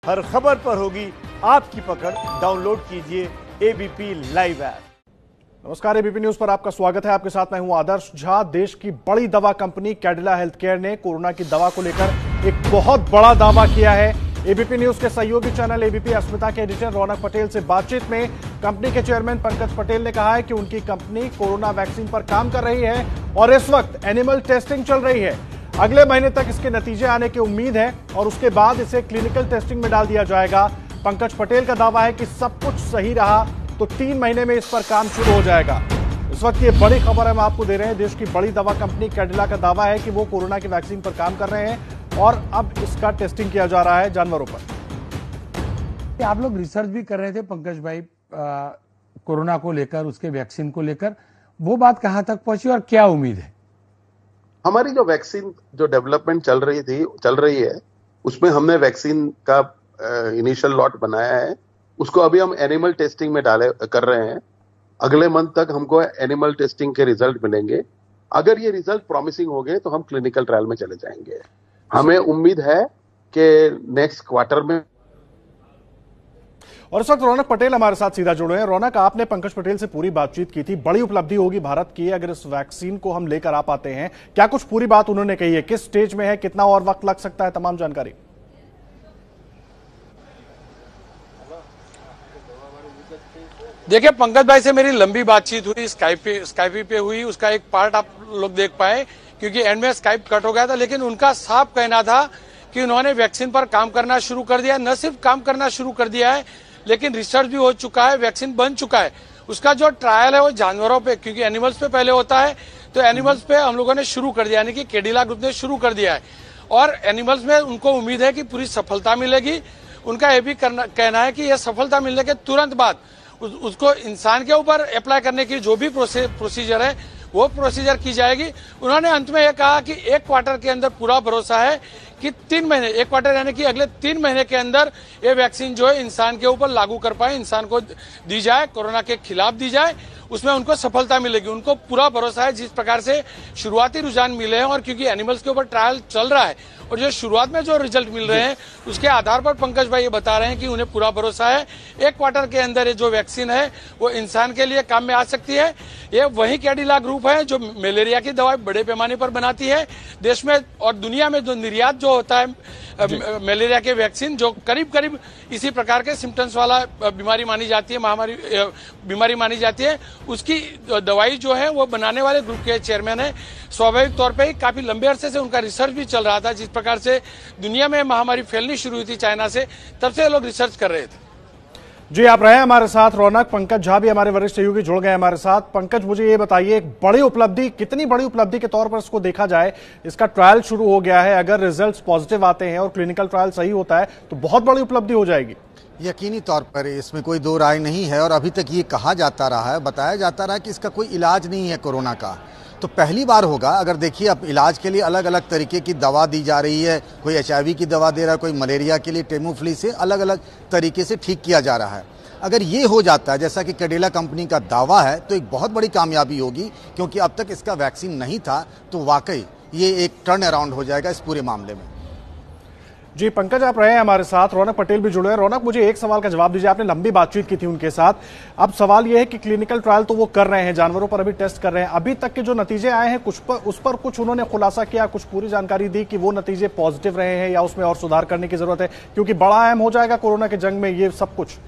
हर खबर पर होगी आपकी पकड़। डाउनलोड कीजिए एबीपी लाइव ऐप। नमस्कार, एबीपी न्यूज पर आपका स्वागत है। आपके साथ मैं हूं आदर्श झा। देश की बड़ी दवा कंपनी कैडिला हेल्थकेयर ने कोरोना की दवा को लेकर एक बहुत बड़ा दावा किया है। एबीपी न्यूज के सहयोगी चैनल एबीपी अस्मिता के एडिटर रौनक पटेल से बातचीत में कंपनी के चेयरमैन पंकज पटेल ने कहा है कि उनकी कंपनी कोरोना वैक्सीन पर काम कर रही है और इस वक्त एनिमल टेस्टिंग चल रही है। अगले महीने तक इसके नतीजे आने की उम्मीद है और उसके बाद इसे क्लिनिकल टेस्टिंग में डाल दिया जाएगा। पंकज पटेल का दावा है कि सब कुछ सही रहा तो 3 महीने में इस पर काम शुरू हो जाएगा। इस वक्त ये बड़ी खबर हम आपको दे रहे हैं। देश की बड़ी दवा कंपनी कैडिला का दावा है कि वो कोरोना की वैक्सीन पर काम कर रहे हैं और अब इसका टेस्टिंग किया जा रहा है जानवरों पर। आप लोग रिसर्च भी कर रहे थे पंकज भाई, कोरोना को लेकर, उसके वैक्सीन को लेकर, वो बात कहां तक पहुंची और क्या उम्मीद है? हमारी जो वैक्सीन जो डेवलपमेंट चल रही है, उसमें हमने वैक्सीन का इनिशियल लॉट बनाया है। उसको अभी हम एनिमल टेस्टिंग में कर रहे हैं। अगले मंथ तक हमको एनिमल टेस्टिंग के रिजल्ट मिलेंगे। अगर ये रिजल्ट प्रॉमिसिंग हो गए तो हम क्लिनिकल ट्रायल में चले जाएंगे। हमें उम्मीद है कि नेक्स्ट क्वार्टर में। और इस वक्त रौनक पटेल हमारे साथ सीधा जुड़े हैं। रौनक, आपने पंकज पटेल से पूरी बातचीत की थी। बड़ी उपलब्धि होगी भारत की अगर इस वैक्सीन को हम लेकर आ पाते हैं। क्या कुछ पूरी बात उन्होंने कही है? किस स्टेज में है, कितना और वक्त लग सकता है, तमाम जानकारी? देखिए, पंकज भाई से मेरी लंबी बातचीत हुई, स्काइप पे हुई। उसका एक पार्ट आप लोग देख पाए क्योंकि एंड में स्काइप कट हो गया था। लेकिन उनका साफ कहना था कि उन्होंने वैक्सीन पर काम करना शुरू कर दिया। न सिर्फ काम करना शुरू कर दिया है लेकिन रिसर्च भी हो चुका है, वैक्सीन बन चुका है। उसका जो ट्रायल है वो जानवरों पे, क्योंकि एनिमल्स पे पहले होता है, तो एनिमल्स पे हम लोगों ने शुरू कर दिया, यानी कि कैडिला ग्रुप ने शुरू कर दिया है। और एनिमल्स में उनको उम्मीद है कि पूरी सफलता मिलेगी। उनका यह भी कहना है कि यह सफलता मिलने के तुरंत बाद उसको इंसान के ऊपर अप्लाई करने की जो भी प्रोसीजर है वो प्रोसीजर की जाएगी। उन्होंने अंत में यह कहा कि 1 क्वार्टर के अंदर पूरा भरोसा है कि 3 महीने, 1 क्वार्टर यानी कि अगले 3 महीने के अंदर ये वैक्सीन जो है इंसान के ऊपर लागू कर पाए, इंसान को दी जाए, कोरोना के खिलाफ दी जाए, उसमें उनको सफलता मिलेगी। उनको पूरा भरोसा है। जिस प्रकार से शुरुआती रुझान मिले हैं और क्योंकि एनिमल्स के ऊपर ट्रायल चल रहा है और जो शुरुआत में जो रिजल्ट मिल रहे हैं उसके आधार पर पंकज भाई ये बता रहे हैं कि उन्हें पूरा भरोसा है 1 क्वार्टर के अंदर ये जो वैक्सीन है वो इंसान के लिए काम में आ सकती है। ये वही कैडिला ग्रुप है जो मलेरिया की दवाई बड़े पैमाने पर बनाती है देश में और दुनिया में। जो निर्यात जो होता है मलेरिया के वैक्सीन, जो करीब करीब इसी प्रकार के सिम्टम्स वाला बीमारी मानी जाती है, महामारी बीमारी मानी जाती है, उसकी दवाई जो है वो बनाने वाले ग्रुप के चेयरमैन है। स्वाभाविक तौर पे ही काफी लंबे अरसे से उनका रिसर्च भी चल रहा था। जिस प्रकार से दुनिया में महामारी फैलनी शुरू हुई थी चाइना से, तब से लोग रिसर्च कर रहे थे। जी, आप रहे हमारे साथ। रौनक, पंकज झा भी हमारे वरिष्ठ सहयोगी जुड़ गए हमारे साथ। पंकज, मुझे ये बताइए, एक बड़ी उपलब्धि, कितनी बड़ी उपलब्धि के तौर पर इसको देखा जाए? इसका ट्रायल शुरू हो गया है। अगर रिजल्ट्स पॉजिटिव आते हैं और क्लिनिकल ट्रायल सही होता है तो बहुत बड़ी उपलब्धि हो जाएगी। यकीनी तौर पर इसमें कोई दो राय नहीं है। और अभी तक ये कहा जाता रहा है, बताया जाता रहा है कि इसका कोई इलाज नहीं है कोरोना का। तो पहली बार होगा। अगर देखिए, अब इलाज के लिए अलग अलग तरीके की दवा दी जा रही है। कोई HIV की दवा दे रहा है, कोई मलेरिया के लिए टेमोफ्ली से अलग अलग तरीके से ठीक किया जा रहा है। अगर ये हो जाता है जैसा कि कैडिला कंपनी का दावा है तो एक बहुत बड़ी कामयाबी होगी, क्योंकि अब तक इसका वैक्सीन नहीं था। तो वाकई ये एक टर्न अराउंड हो जाएगा इस पूरे मामले में। जी पंकज, आप रहे हैं हमारे साथ। रौनक पटेल भी जुड़े हैं। रौनक, मुझे एक सवाल का जवाब दीजिए। आपने लंबी बातचीत की थी उनके साथ। अब सवाल यह है कि क्लिनिकल ट्रायल तो वो कर रहे हैं, जानवरों पर अभी टेस्ट कर रहे हैं। अभी तक के जो नतीजे आए हैं उस पर कुछ उन्होंने खुलासा किया, कुछ पूरी जानकारी दी कि वो नतीजे पॉजिटिव रहे हैं या उसमें और सुधार करने की जरूरत है, क्योंकि बड़ा अहम हो जाएगा कोरोना के जंग में ये सब कुछ?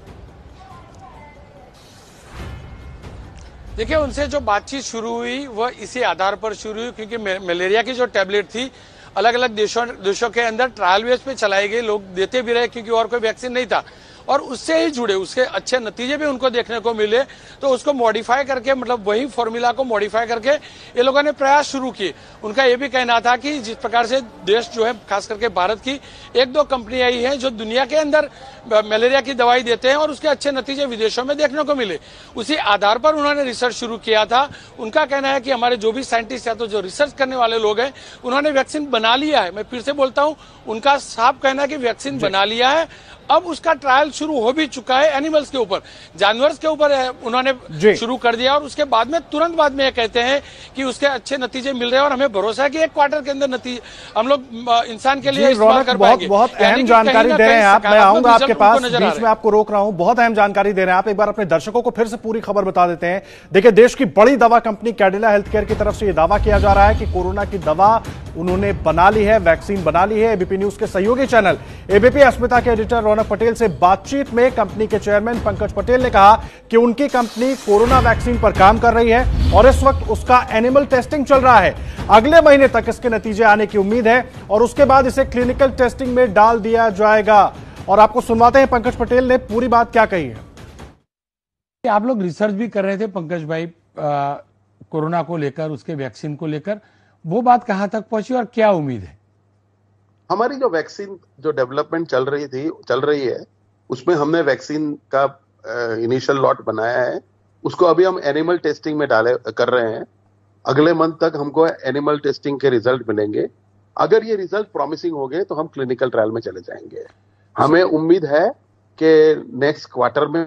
देखिए, उनसे जो बातचीत शुरू हुई वह इसी आधार पर शुरू हुई क्योंकि मलेरिया की जो टैबलेट थी अलग अलग देशों के अंदर ट्रायल बेस पे चलाई गई। लोग देते भी रहे क्योंकि और कोई वैक्सीन नहीं था और उससे ही जुड़े उसके अच्छे नतीजे भी उनको देखने को मिले। तो उसको मॉडिफाई करके, मतलब वही फॉर्मूला को मॉडिफाई करके ये लोगों ने प्रयास शुरू किए। उनका ये भी कहना था कि जिस प्रकार से देश जो है, खास करके भारत की 1-2 कंपनी आई है जो दुनिया के अंदर मलेरिया की दवाई देते हैं और उसके अच्छे नतीजे विदेशों में देखने को मिले, उसी आधार पर उन्होंने रिसर्च शुरू किया था। उनका कहना है कि हमारे जो भी साइंटिस्ट या तो जो रिसर्च करने वाले लोग हैं उन्होंने वैक्सीन बना लिया है। मैं फिर से बोलता हूं, उनका साफ कहना है कि वैक्सीन बना लिया है। अब उसका ट्रायल शुरू हो भी चुका है एनिमल्स के ऊपर, जानवर के ऊपर उन्होंने शुरू कर दिया और उसके बाद में तुरंत बाद में ये कहते हैं कि उसके अच्छे नतीजे मिल रहे हैं और हमें भरोसा है कि एक क्वार्टर के अंदर नतीजे हम लोग इंसान के लिए इस्तेमाल कर पाएंगे। बहुत अहम जानकारी दे रहे हैं आप, मैं आऊंगा आपके पास, बीच में आपको रोक रहा हूं, बहुत अहम जानकारी दे रहे हैं आप। एक बार अपने दर्शकों को फिर से पूरी खबर बता देते हैं। देखिए, देश की बड़ी दवा कंपनी कैडिला हेल्थकेयर की तरफ से यह दावा किया जा रहा है कि कोरोना की दवा उन्होंने बना ली है, वैक्सीन बना ली है। एबीपी न्यूज के सहयोगी चैनल एबीपी अस्मिता के एडिटर रौनक पटेल से बातचीत में कंपनी के चेयरमैन पंकज पटेल ने कहा कि उनकी कंपनी कोरोना वैक्सीन पर काम कर रही है और इस वक्त उसका एनिमल टेस्टिंग चल रहा है। अगले महीने तक इसके नतीजे आने की उम्मीद है और उसके बाद इसे क्लिनिकल टेस्टिंग में डाल दिया जाएगा। और आपको सुनवाते हैं पंकज पटेल ने पूरी बात क्या कही है। आप लोग रिसर्च भी कर रहे थे पंकज भाई कोरोना को लेकर, उसके वैक्सीन को लेकर, वो बात कहां तक पहुंची और क्या उम्मीद है? हमारी जो वैक्सीन जो डेवलपमेंट चल रही है उसमें हमने वैक्सीन का इनिशियल लॉट बनाया है। उसको अभी हम एनिमल टेस्टिंग में कर रहे हैं। अगले मंथ तक हमको एनिमल टेस्टिंग के रिजल्ट मिलेंगे। अगर ये रिजल्ट प्रॉमिसिंग हो गए तो हम क्लिनिकल ट्रायल में चले जाएंगे। हमें उम्मीद है कि नेक्स्ट क्वार्टर में।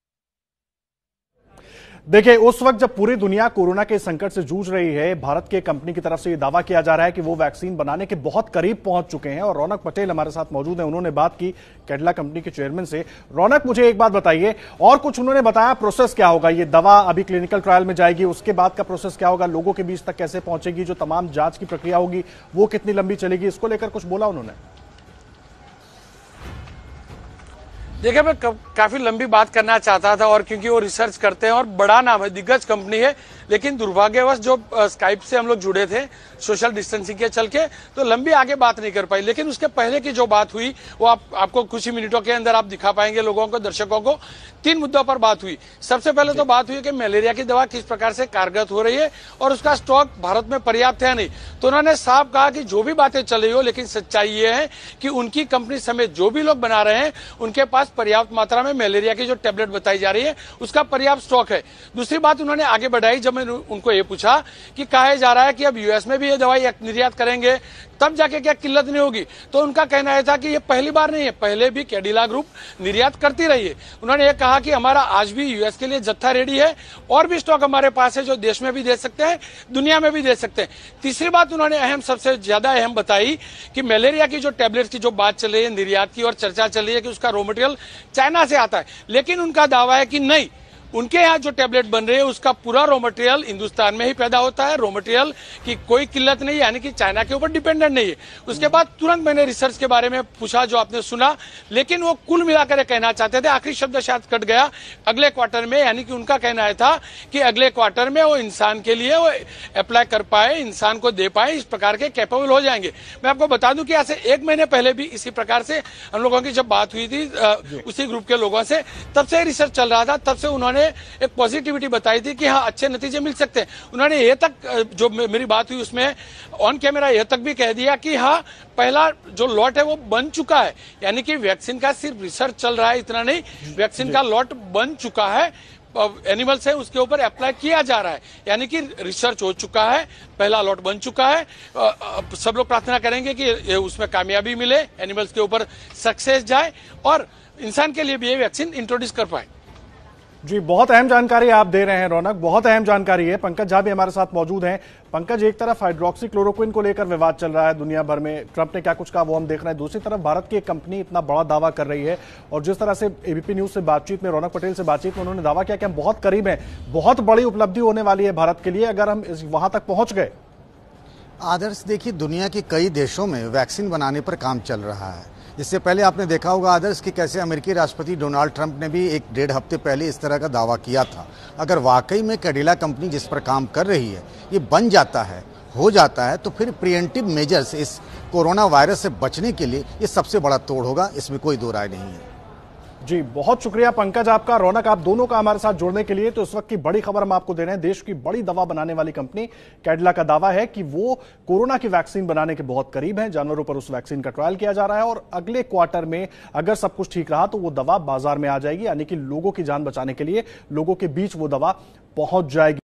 देखिए, उस वक्त जब पूरी दुनिया कोरोना के संकट से जूझ रही है, भारत के कंपनी की तरफ से यह दावा किया जा रहा है कि वो वैक्सीन बनाने के बहुत करीब पहुंच चुके हैं। और रौनक पटेल हमारे साथ मौजूद हैं, उन्होंने बात की कैडिला कंपनी के चेयरमैन से। रौनक, मुझे एक बात बताइए, और कुछ उन्होंने बताया प्रोसेस क्या होगा? ये दवा अभी क्लिनिकल ट्रायल में जाएगी, उसके बाद का प्रोसेस क्या होगा? लोगों के बीच तक कैसे पहुंचेगी? जो तमाम जांच की प्रक्रिया होगी वो कितनी लंबी चलेगी? इसको लेकर कुछ बोला उन्होंने? देखिए, मैं काफी लंबी बात करना चाहता था और क्योंकि वो रिसर्च करते हैं और बड़ा नाम है, दिग्गज कंपनी है, लेकिन दुर्भाग्यवश जो स्काइप से हम लोग जुड़े थे सोशल डिस्टेंसिंग के चल के, तो लंबी आगे बात नहीं कर पाई। लेकिन उसके पहले की जो बात हुई वो आपको कुछ ही मिनटों के अंदर आप दिखा पाएंगे लोगों को, दर्शकों को। 3 मुद्दों पर बात हुई। सबसे पहले तो बात हुई कि मलेरिया की दवा किस प्रकार से कारगर हो रही है और उसका स्टॉक भारत में पर्याप्त है नहीं। तो उन्होंने साफ कहा कि जो भी बातें चल रही हो, लेकिन सच्चाई ये है कि उनकी कंपनी समेत जो भी लोग बना रहे हैं उनके पास पर्याप्त मात्रा में मलेरिया की जो टेबलेट बताई जा रही है उसका पर्याप्त स्टॉक है। दूसरी बात उन्होंने आगे बढ़ाई, जब मैंने उनको ये पूछा कि कहा जा रहा है कि अब यूएस में भी ये दवाई निर्यात करेंगे तब जाके क्या किल्लत नहीं होगी, तो उनका कहना यह था कि ये पहली बार नहीं है, पहले भी कैडिला ग्रुप निर्यात करती रही है। उन्होंने ये कहा कि हमारा आज भी यूएस के लिए जत्था रेडी है और भी स्टॉक हमारे पास है जो देश में भी दे सकते हैं, दुनिया में भी दे सकते हैं। तीसरी बात उन्होंने सबसे ज्यादा अहम बताई कि मलेरिया की जो टेबलेट्स की जो बात चल रही है, निर्यात की और चर्चा चल रही है कि उसका रॉ मटेरियल चाइना से आता है, लेकिन उनका दावा है कि नहीं, उनके यहाँ जो टेबलेट बन रहे हैं उसका पूरा रॉ मटेरियल हिंदुस्तान में ही पैदा होता है। रॉ मटेरियल की कोई किल्लत नहीं, यानी कि चाइना के ऊपर डिपेंडेंट नहीं है। उसके बाद तुरंत मैंने रिसर्च के बारे में पूछा जो आपने सुना, लेकिन वो कुल मिलाकर कहना चाहते थे, आखिरी शब्द शायद कट गया, अगले क्वार्टर में, यानी कि उनका कहना है था कि अगले क्वार्टर में वो इंसान के लिए वो अप्लाई कर पाए, इंसान को दे पाए, इस प्रकार के कैपेबल हो जाएंगे। मैं आपको बता दूं कि ऐसे 1 महीने पहले भी इसी प्रकार से हम लोगों की जब बात हुई थी उसी ग्रुप के लोगों से, तब से रिसर्च चल रहा था, तब से उन्होंने एक पॉजिटिविटी बताई थी कि हाँ अच्छे नतीजे मिल सकते हैं। उन्होंने ये तक, जो मेरी बात हुई उसमें ऑन कैमरा यह तक भी कह दिया कि हाँ पहला जो लॉट है वो बन चुका है, यानी कि वैक्सीन का सिर्फ रिसर्च चल रहा है, इतना नहीं, वैक्सीन का लॉट बन चुका है, एनिमल से उसके ऊपर अप्लाई किया जा रहा है, यानी कि रिसर्च हो चुका है, पहला लॉट बन चुका है। सब लोग प्रार्थना करेंगे कि उसमें कामयाबी मिले, एनिमल्स के ऊपर सक्सेस जाए और इंसान के लिए भी ये वैक्सीन इंट्रोड्यूस कर पाए। जी, बहुत अहम जानकारी आप दे रहे हैं रौनक, बहुत अहम जानकारी है। पंकज झा भी हमारे साथ मौजूद हैं। पंकज, एक तरफ हाइड्रोक्सी क्लोरोक्विन को लेकर विवाद चल रहा है दुनिया भर में, ट्रंप ने क्या कुछ कहा वो हम देख रहे हैं, दूसरी तरफ भारत की एक कंपनी इतना बड़ा दावा कर रही है और जिस तरह से एबीपी न्यूज से बातचीत में, रौनक पटेल से बातचीत में उन्होंने दावा किया कि हम बहुत करीब हैं, बहुत बड़ी उपलब्धि होने वाली है भारत के लिए अगर हम वहां तक पहुंच गए। आदर्श, देखिए, दुनिया के कई देशों में वैक्सीन बनाने पर काम चल रहा है। इससे पहले आपने देखा होगा आदर्श कि कैसे अमेरिकी राष्ट्रपति डोनाल्ड ट्रंप ने भी 1-1.5 हफ्ते पहले इस तरह का दावा किया था। अगर वाकई में कैडिला कंपनी जिस पर काम कर रही है ये बन जाता है, हो जाता है, तो फिर प्रिवेंटिव मेजर्स इस कोरोना वायरस से बचने के लिए ये सबसे बड़ा तोड़ होगा, इसमें कोई दो राय नहीं है। जी, बहुत शुक्रिया पंकज आपका, रौनक आप दोनों का हमारे साथ जुड़ने के लिए। तो इस वक्त की बड़ी खबर हम आपको दे रहे हैं, देश की बड़ी दवा बनाने वाली कंपनी कैडिला का दावा है कि वो कोरोना की वैक्सीन बनाने के बहुत करीब है। जानवरों पर उस वैक्सीन का ट्रायल किया जा रहा है और अगले क्वार्टर में अगर सब कुछ ठीक रहा तो वो दवा बाजार में आ जाएगी, यानी कि लोगों की जान बचाने के लिए लोगों के बीच वो दवा पहुंच जाएगी।